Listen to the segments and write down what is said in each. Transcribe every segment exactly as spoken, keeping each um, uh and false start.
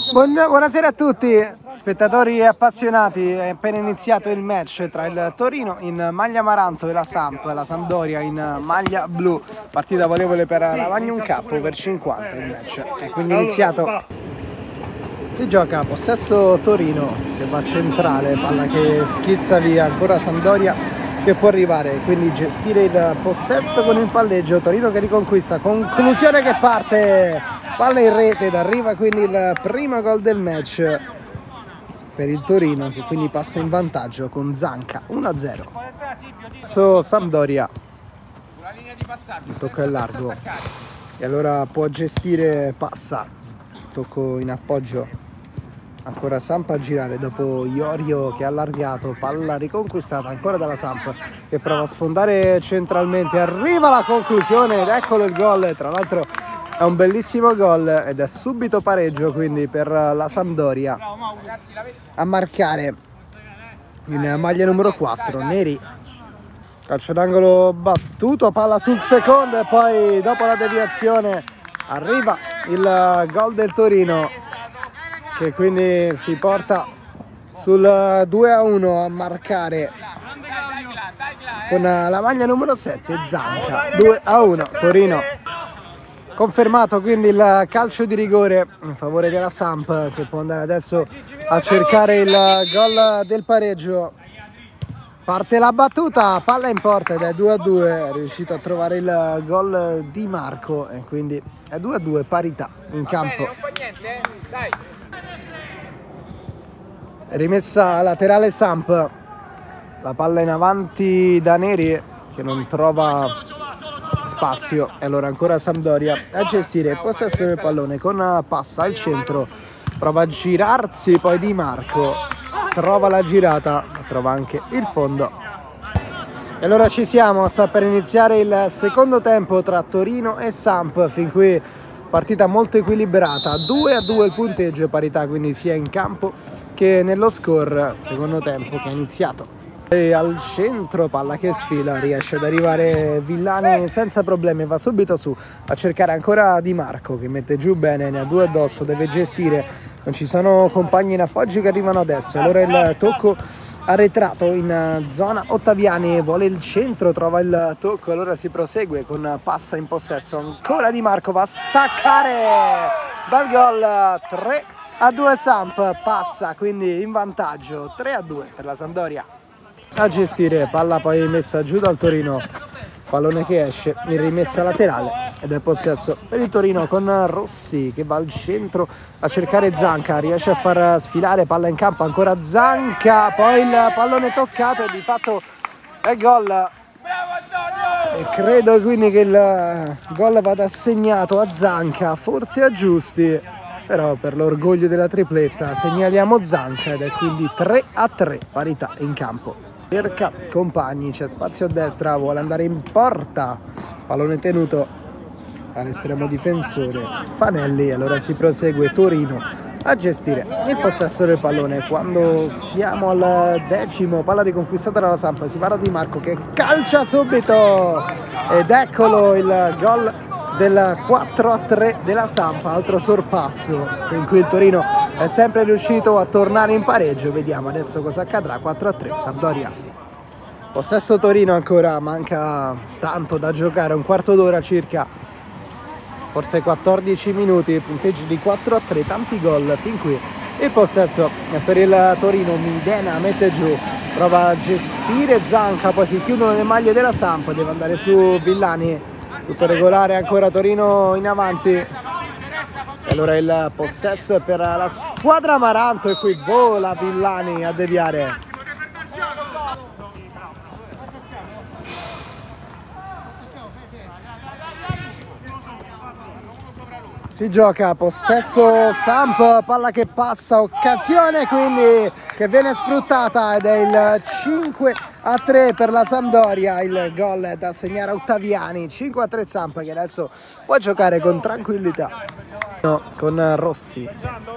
Buonasera a tutti, spettatori e appassionati. È appena iniziato il match tra il Torino in maglia amaranto e la Samp, la Sampdoria in maglia blu. Partita valevole per la Magnum Cup per cinquanta il match. È quindi iniziato. Si gioca possesso Torino che va centrale, palla che schizza via, ancora Sampdoria che può arrivare, quindi gestire il possesso con il palleggio. Torino che riconquista, conclusione che parte, palla in rete ed arriva quindi il primo gol del match per il Torino, che quindi passa in vantaggio con Zanca uno a zero. So Sampdoria, il tocco è largo e allora può gestire, passa, tocco in appoggio. Ancora Samp a girare dopo Iorio che ha allargato, palla riconquistata ancora dalla Samp che prova a sfondare centralmente, arriva la conclusione ed eccolo il gol. Tra l'altro è un bellissimo gol ed è subito pareggio quindi per la Sampdoria. A marcare in maglia numero quattro Neri, calcio d'angolo battuto, palla sul secondo e poi dopo la deviazione arriva il gol del Torino, che quindi si porta sul due a uno. A marcare con la maglia numero sette Zanca, due a uno Torino. Confermato quindi il calcio di rigore in favore della Samp, che può andare adesso a cercare il gol del pareggio. Parte la battuta, palla in porta ed è due a due, è riuscito a trovare il gol di Marco e quindi è due a due, parità in campo. Rimessa laterale Samp, la palla in avanti da Neri che non trova spazio e allora ancora Sampdoria a gestire il possesso del pallone con passa al centro, prova a girarsi, poi Di Marco trova la girata, trova anche il fondo. E allora ci siamo, sta per iniziare il secondo tempo tra Torino e Samp, fin qui partita molto equilibrata, due a due il punteggio, parità quindi sia in campo che nello score, secondo tempo che è iniziato. E al centro, palla che sfila, riesce ad arrivare Villani senza problemi, va subito su a cercare ancora Di Marco che mette giù bene, ne ha due addosso, deve gestire, non ci sono compagni in appoggi che arrivano adesso. Allora il tocco arretrato in zona Ottaviani, vuole il centro, trova il tocco, allora si prosegue con passa in possesso, ancora Di Marco va a staccare dal gol. Tre a due Samp, passa quindi in vantaggio, tre a due per la Sampdoria. A gestire, palla poi messa giù dal Torino, pallone che esce in rimessa laterale ed è possesso per il Torino con Rossi che va al centro a cercare Zanca, riesce a far sfilare, palla in campo, ancora Zanca, poi il pallone toccato e di fatto è gol. E credo quindi che il gol vada assegnato a Zanca, forse a Giusti, però per l'orgoglio della tripletta segnaliamo Zanca ed è quindi tre a tre, parità in campo. Cerca compagni, c'è spazio a destra, vuole andare in porta, pallone tenuto all'estremo difensore Fanelli, allora si prosegue Torino a gestire il possesso del pallone. Quando siamo al decimo, palla riconquistata dalla Samp, si parla Di Marco che calcia subito ed eccolo il gol del quattro a tre della Samp, altro sorpasso in cui il Torino è sempre riuscito a tornare in pareggio. Vediamo adesso cosa accadrà. Quattro a tre Sampdoria. Possesso Torino ancora, manca tanto da giocare, un quarto d'ora circa, forse quattordici minuti, punteggio di quattro a tre, tanti gol fin qui. Il possesso per il Torino, Midena mette giù, prova a gestire Zanca, poi si chiudono le maglie della Samp, deve andare su Villani. Tutto regolare, ancora Torino in avanti e allora il possesso è per la squadra amaranto e qui vola Villani a deviare. Si gioca possesso Samp, palla che passa, occasione quindi che viene sfruttata ed è il cinque a tre per la Sampdoria. Il gol è da segnare a Ottaviani, cinque a tre Samp che adesso può giocare con tranquillità. No, con Rossi,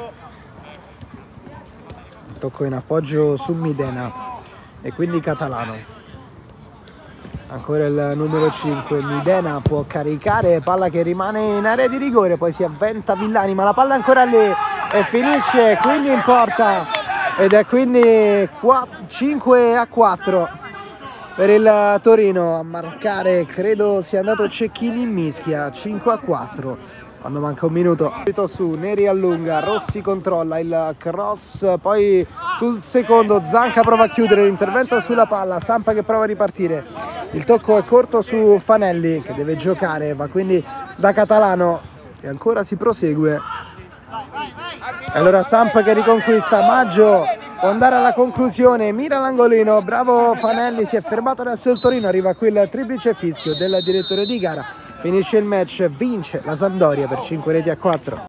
tocco in appoggio su Midena e quindi Catalano. Ancora il numero cinque, Midena può caricare, palla che rimane in area di rigore, poi si avventa Villani, ma la palla è ancora lì, e finisce quindi in porta ed è quindi cinque a quattro per il Torino. A marcare credo sia andato Cecchini in mischia. Cinque a quattro quando manca un minuto. Su Neri allunga, Rossi controlla il cross, poi sul secondo Zanca prova a chiudere l'intervento sulla palla, Samp che prova a ripartire, il tocco è corto su Fanelli che deve giocare, va quindi da Catalano e ancora si prosegue. E allora Samp che riconquista, Maggio può andare alla conclusione, mira l'angolino, bravo Fanelli, si è fermato adesso il Torino, arriva qui il triplice fischio del direttore di gara, finisce il match, vince la Sampdoria per cinque reti a quattro.